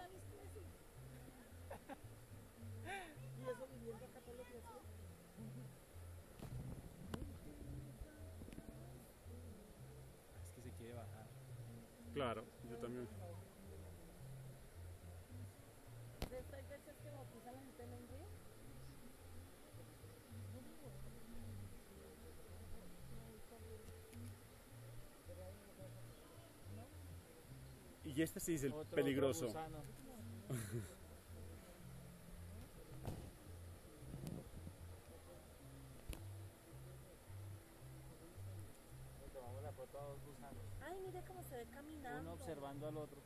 ha visto eso. Y eso viviendo acá todo lo que hacía. Es que se quiere bajar. Claro, yo también. De estas veces que bautizan la gente en un río. Y este sí es el Otro peligroso. gusano. Le tomamos la foto a dos gusanos. Ay, mire cómo se ve caminando. Uno observando al otro.